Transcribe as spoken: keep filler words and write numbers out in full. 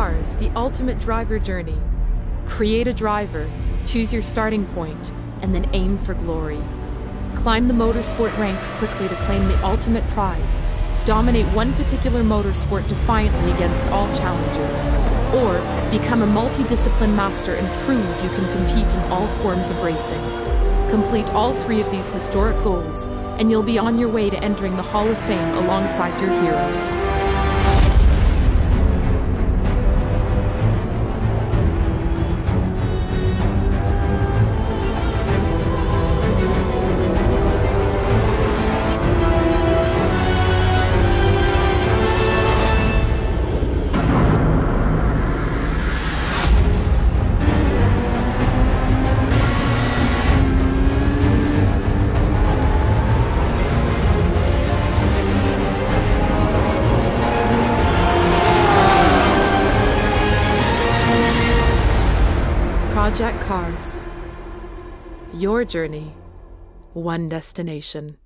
Cars, the ultimate driver journey. Create a driver, choose your starting point, and then aim for glory. Climb the motorsport ranks quickly to claim the ultimate prize. Dominate one particular motorsport defiantly against all challengers. Or become a multi-discipline master and prove you can compete in all forms of racing. Complete all three of these historic goals, and you'll be on your way to entering the Hall of Fame alongside your heroes. Project Cars. Your journey, one destination.